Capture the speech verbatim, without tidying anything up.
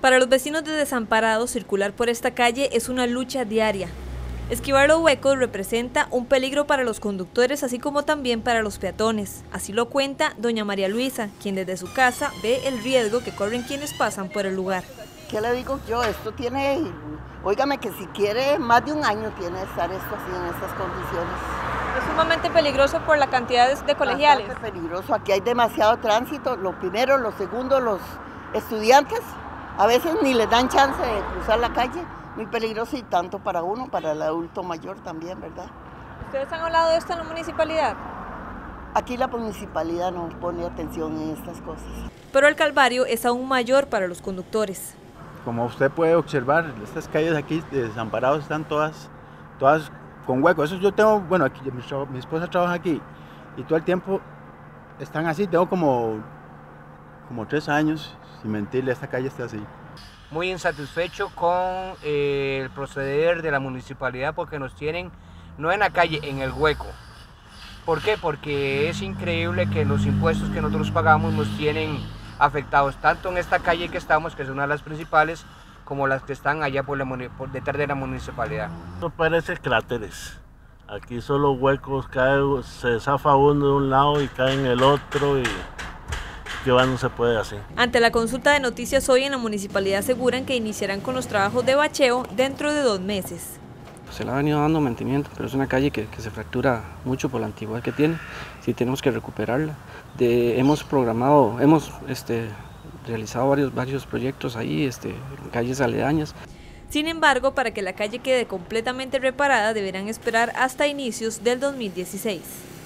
Para los vecinos de Desamparados, circular por esta calle es una lucha diaria. Esquivar los huecos representa un peligro para los conductores, así como también para los peatones. Así lo cuenta doña María Luisa, quien desde su casa ve el riesgo que corren quienes pasan por el lugar. ¿Qué le digo yo? Esto tiene, óigame que si quiere, más de un año tiene que estar esto así en estas condiciones. Es sumamente peligroso por la cantidad de colegiales. Bastante peligroso, aquí hay demasiado tránsito, lo primero, lo segundo, los estudiantes a veces ni les dan chance de cruzar la calle, muy peligroso y tanto para uno, para el adulto mayor también, ¿verdad? ¿Ustedes han hablado de esto en la municipalidad? Aquí la municipalidad no pone atención en estas cosas. Pero el calvario es aún mayor para los conductores. Como usted puede observar, estas calles aquí de Desamparados están todas, todas con huecos. Eso yo tengo, bueno, aquí mi, mi esposa trabaja aquí y todo el tiempo están así. Tengo como, como tres años, sin mentirle, esta calle está así. Muy insatisfecho con eh, el proceder de la municipalidad porque nos tienen, no en la calle, en el hueco. ¿Por qué? Porque es increíble que los impuestos que nosotros pagamos nos tienen afectados, tanto en esta calle que estamos, que es una de las principales, como las que están allá por, la, por detrás de la municipalidad. Esto parece cráteres. Aquí solo huecos, cae, se zafa uno de un lado y cae en el otro y que va, no se puede hacer. Ante la consulta de Noticias Hoy en la municipalidad aseguran que iniciarán con los trabajos de bacheo dentro de dos meses. Se le ha venido dando mantenimiento, pero es una calle que, que se fractura mucho por la antigüedad que tiene. Sí tenemos que recuperarla. De, hemos programado, hemos este, realizado varios, varios proyectos ahí, este, en calles aledañas. Sin embargo, para que la calle quede completamente reparada, deberán esperar hasta inicios del dos mil dieciséis.